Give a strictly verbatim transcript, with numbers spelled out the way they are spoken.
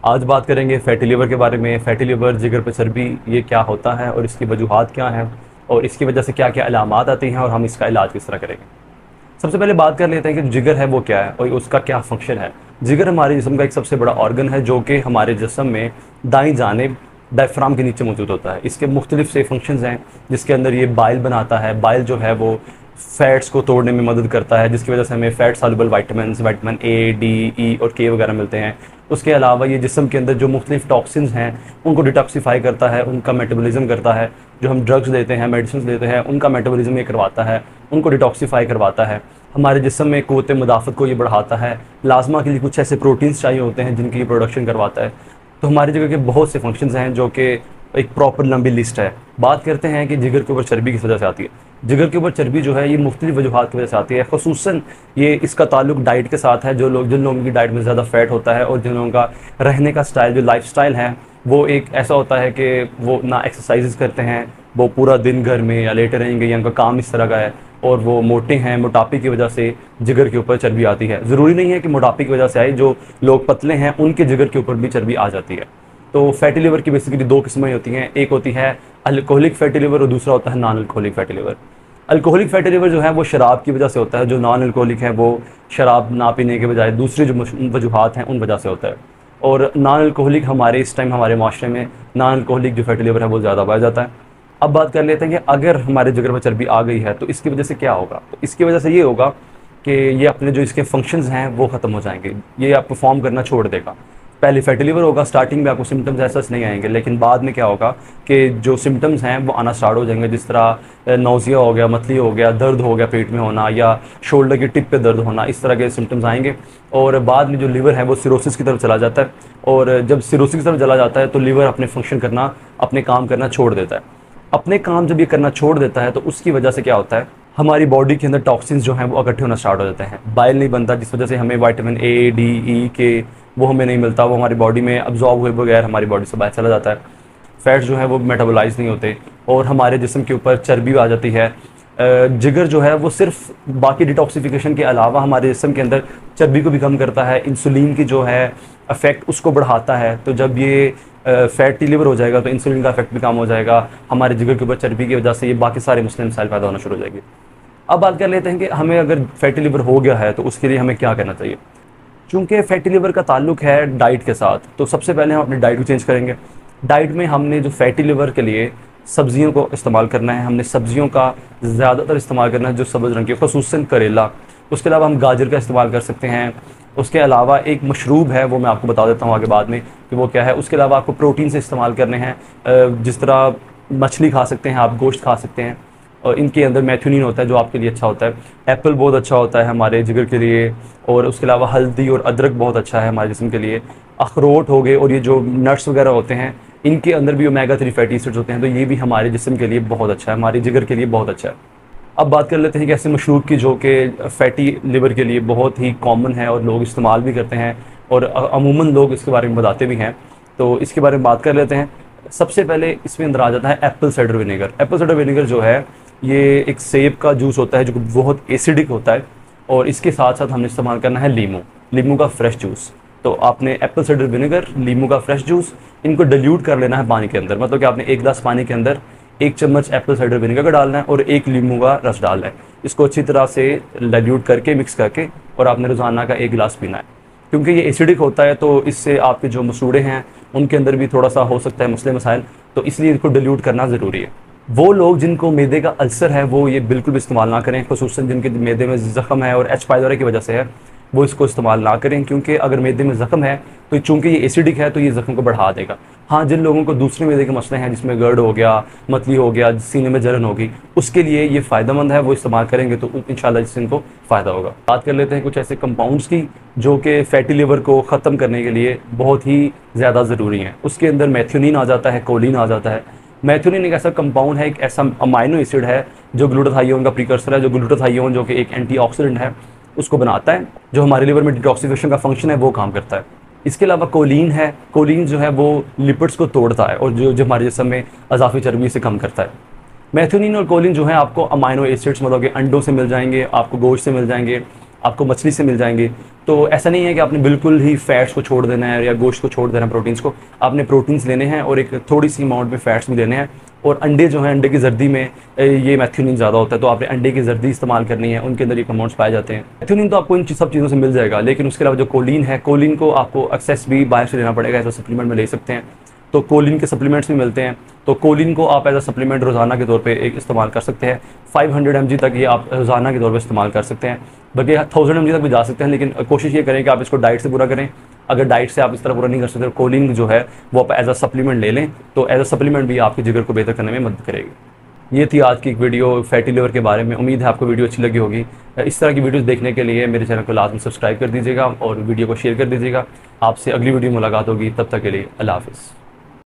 आज बात करेंगे फैटी लिवर के बारे में। फैटी लिवर, जिगर पर चर्बी, ये क्या होता है और इसकी वजूहात क्या हैं और इसकी वजह से क्या क्या अलामात आती हैं और हम इसका इलाज किस तरह करेंगे। सबसे पहले बात कर लेते हैं कि जिगर है वो क्या है और उसका क्या फंक्शन है। जिगर हमारे जिस्म का एक सबसे बड़ा ऑर्गन है जो कि हमारे जिस्म में दाईं जानिब डायफ्राम के नीचे मौजूद होता है। इसके मुख्तलिफ से फंक्शंस हैं जिसके अंदर ये बाइल बनाता है। बाइल जो है वो फैट्स को तोड़ने में मदद करता है जिसकी वजह से हमें fat soluble vitamins, vitamin A, D, E और के वगैरह मिलते हैं। उसके अलावा ये जिस्म के अंदर जो मुख्तलिफ टॉक्सिन्स हैं उनको डिटॉक्सीफाई करता है, उनका मेटाबॉलिज्म करता है। जो हम ड्रग्स देते हैं, मेडिसिन देते हैं, उनका मेटाबॉलिज्म ये करवाता है, उनको डिटॉक्सीफाई करवाता है। हमारे जिस्म में क़ुव्वत मुदाफ़त को ये बढ़ाता है। प्लाज्मा के लिए कुछ ऐसे प्रोटीन्स चाहिए होते हैं जिनकी ये प्रोडक्शन करवाता है। तो हमारी जगह के बहुत से फंक्शंस हैं जो कि एक प्रॉपर लंबी लिस्ट है। बात करते हैं कि जिगर के ऊपर चर्बी किस वजह से आती है। जिगर के ऊपर चर्बी जो है ये मुख्तलिफ वजूहात की वजह से आती है। ख़ुसूसन ये इसका ताल्लुक डाइट के साथ है। जो लोग जिन लोगों की डाइट में ज़्यादा फैट होता है और जिन लोगों का रहने का स्टाइल, जो लाइफ स्टाइल है वो एक ऐसा होता है कि वो ना एक्सरसाइज करते हैं, वो पूरा दिन घर में या लेटे रहेंगे या उनका काम इस तरह का है और वो मोटे हैं, मोटापे की वजह से जिगर के ऊपर चर्बी आती है। ज़रूरी नहीं है कि मोटापे की वजह से आए, जो लोग पतले हैं उनके जिगर के ऊपर भी चर्बी आ जाती है। तो फैटी लिवर की बेसिकली दो किस्में होती हैं। एक होती है अल्कोहलिक फैटी लिवर और दूसरा होता है non alcoholic fatty liver. Alcoholic fatty liver जो है वो शराब की वजह से होता है। जो नॉन अल्कोहलिक है वो शराब ना पीने के बजाय दूसरी जो वजूहात हैं उन वजह से होता है। और नॉन अल्कोहलिक हमारे इस टाइम हमारे माशरे में नॉन अल्कोहलिक जो फैटी लिवर है वो ज़्यादा पाया जाता है। अब बात कर लेते हैं कि अगर हमारे जिगर में चर्बी आ गई है तो इसकी वजह से क्या होगा। तो इसकी वजह से ये होगा कि ये अपने जो इसके फंक्शंस हैं वो ख़त्म हो जाएंगे, ये आप परफॉर्म करना छोड़ देगा। पहले फैटी लिवर होगा, स्टार्टिंग में आपको सिम्टम्स ऐसा नहीं आएंगे, लेकिन बाद में क्या होगा कि जो सिम्टम्स हैं वो आना स्टार्ट हो जाएंगे। जिस तरह नौजिया हो गया, मतली हो गया, दर्द हो गया पेट में होना या शोल्डर की टिप पे दर्द होना, इस तरह के सिम्टम्स आएंगे। और बाद में जो लिवर है वो सिरोसिस की तरफ चला जाता है और जब सिरोसिस की तरफ चला जाता है तो लिवर अपने फंक्शन करना, अपने काम करना छोड़ देता है। अपने काम जब ये करना छोड़ देता है तो उसकी वजह से क्या होता है, हमारी बॉडी के अंदर टॉक्सिन्स जो हैं वो इकट्ठे होना स्टार्ट हो जाते हैं। बाइल नहीं बनता जिस वजह से हमें विटामिन ए, डी, ई, के वो हमें नहीं मिलता, वो हमारी बॉडी में अब्जॉर्ब हुए बगैर हमारी बॉडी से बाहर चला जाता है। फैट्स जो है वो मेटाबोलाइज नहीं होते और हमारे जिस्म के ऊपर चर्बी आ जाती है। जिगर जो है वो सिर्फ बाकी डिटॉक्सिफिकेशन के अलावा हमारे जिस्म के अंदर चर्बी को भी कम करता है, इंसुलिन की जो है इफेक्ट उसको बढ़ाता है। तो जब ये फैटी लिवर हो जाएगा तो इंसुलिन का इफेक्ट भी कम हो जाएगा। हमारे जिगर के ऊपर चर्बी की वजह से ये बाकी सारे मुस्लिम मसाइल पैदा होना शुरू हो जाएंगे। अब बात कर लेते हैं कि हमें अगर फैटी लिवर हो गया है तो उसके लिए हमें क्या करना चाहिए। चूँकि फैटी लिवर का ताल्लुक है डाइट के साथ, तो सबसे पहले हम अपनी डाइट को चेंज करेंगे। डाइट में हमने जो फैटी लिवर के लिए सब्जियों को इस्तेमाल करना है, हमने सब्जियों का ज़्यादातर इस्तेमाल करना है जो सब्ज़ रंग की, ख़ुसूसन करेला। उसके अलावा हम गाजर का इस्तेमाल कर सकते हैं। उसके अलावा एक मशरूब है वो मैं आपको बता देता हूँ आगे बाद में कि वो क्या है। उसके अलावा आपको प्रोटीन से इस्तेमाल करने हैं, जिस तरह मछली खा सकते हैं आप, गोश्त खा सकते हैं और इनके अंदर मैथ्योनिन होता है जो आपके लिए अच्छा होता है। एप्पल बहुत अच्छा होता है हमारे जिगर के लिए और उसके अलावा हल्दी और अदरक बहुत अच्छा है हमारे जिस्म के लिए। अखरोट हो गए और ये जो नट्स वगैरह होते हैं इनके अंदर भी ओमेगा थ्री फैटी एसिड्स होते हैं, तो ये भी हमारे जिस्म के लिए बहुत अच्छा है, हमारे जिगर के लिए बहुत अच्छा है। अब बात कर लेते हैं कि ऐसे मशरूब की जो कि फ़ैटी लिवर के लिए बहुत ही कॉमन है और लोग इस्तेमाल भी करते हैं और अमूमन लोग इसके बारे में बताते भी हैं। तो इसके बारे में बात कर लेते हैं। सबसे पहले इसमें अंदर आ जाता है apple cider vinegar. Apple cider vinegar जो है ये एक सेब का जूस होता है जो बहुत एसिडिक होता है और इसके साथ साथ हमने इस्तेमाल करना है लीमू, लीमू का फ्रेश जूस। तो आपने एप्पल साइडर विनेगर, लीमू का फ्रेश जूस, इनको डिल्यूट कर लेना है पानी के अंदर। मतलब कि आपने एक गिलास पानी के अंदर एक चम्मच एप्पल साइडर विनेगर का डालना है और एक लीमू का रस डालना है। इसको अच्छी तरह से डाइल्यूट करके मिक्स करके और आपने रोज़ाना का एक गिलास पीना है। क्योंकि ये एसिडिक होता है तो इससे आपके जो मसूड़े हैं उनके अंदर भी थोड़ा सा हो सकता है मसले मसाइल, तो इसलिए इसको डिल्यूट करना ज़रूरी है। वो लोग जिनको मैदे का अल्सर है वो ये बिल्कुल भी इस्तेमाल ना करें, ख़ुसूसन जिनके मैदे में ज़ख़म है और एच पाइलोरी की वजह से है वो इसको इस्तेमाल ना करें। क्योंकि अगर मैदे में ज़ख़म है तो चूँकि ये एसिडिक है तो ये ज़ख़म को बढ़ा देगा। हाँ, जिन लोगों को दूसरे मैदे के मसले हैं जिसमें गर्ड हो गया, मतली हो गया, सीने में जलन होगी, उसके लिए ये फ़ायदेमंद है, वो इस्तेमाल करेंगे तो इंशाल्लाह इससे इनको फ़ायदा होगा। बात कर लेते हैं कुछ ऐसे कंपाउंड्स की जो कि फ़ैटी लिवर को ख़त्म करने के लिए बहुत ही ज़्यादा ज़रूरी हैं। उसके अंदर मैथ्योनिन आ जाता है, कोलिन आ जाता है। मैथ्योनिन एक ऐसा कंपाउंड है, एक ऐसा अमाइनो एसिड है जो ग्लूटाथायोन का प्रिकर्सर है, जो ग्लूटाथायोन जो कि एक एंटीऑक्सीडेंट है उसको बनाता है, जो हमारे लिवर में डिटॉक्सिफिकेशन का फंक्शन है वो काम करता है। इसके अलावा कोलिन है, कोलिन जो है वो लिपिड्स को तोड़ता है और जो जो हमारे जिस्म में अज़ाफ़ी चर्बी से कम करता है। मैथ्योनिन और कोलिन जो है आपको अमाइनो एसिड्स मतलब कि अंडों से मिल जाएंगे, आपको गोश्त से मिल जाएंगे, आपको मछली से मिल जाएंगे। तो ऐसा नहीं है कि आपने बिल्कुल ही फैट्स को छोड़ देना है या गोश्त को छोड़ देना है, प्रोटीन्स को आपने प्रोटीन्स लेने हैं और एक थोड़ी सी अमाउंट में फैट्स भी लेने हैं। और अंडे जो हैं, अंडे की जर्दी में ये मैथ्योनिन ज़्यादा होता है, तो आपने अंडे की जर्दी इस्तेमाल करनी है, उनके अंदर ये कंपाउंड्स पाए जाते हैं। मैथ्योनिन तो आपको इन सब चीज़ों से मिल जाएगा, लेकिन उसके अलावा जो कोलिन है, कोलिन को आपको एक्सेस भी बाहर से लेना पड़ेगा, ऐसा सप्लीमेंट में ले सकते हैं। तो कोलिन के सप्लीमेंट्स भी मिलते हैं, तो कोलिन को आप एज अ सप्लीमेंट रोज़ाना के तौर पे एक इस्तेमाल कर सकते हैं। फाइव हंड्रेड एम जी तक ये आप रोज़ाना के तौर पे इस्तेमाल कर सकते हैं, बल्कि थाउजेंड एम जी तक भी जा सकते हैं, लेकिन कोशिश ये करें कि आप इसको डाइट से पूरा करें। अगर डाइट से आप इस तरह पूरा नहीं कर सकते, कोलिन जो है वो आप एज अ सप्लीमेंट ले लें, तो एज अ सप्लीमेंट भी आपके जिगर को बेहतर करने में मदद करेगी। ये थी आज की एक वीडियो फैटी लिवर के बारे में। उम्मीद है आपको वीडियो अच्छी लगी होगी। इस तरह की वीडियोस देखने के लिए मेरे चैनल को लाजमी सब्सक्राइब कर दीजिएगा और वीडियो को शेयर कर दीजिएगा। आपसे अगली वीडियो मुलाकात होगी, तब तक के लिए अल्लाह हाफ़िज़।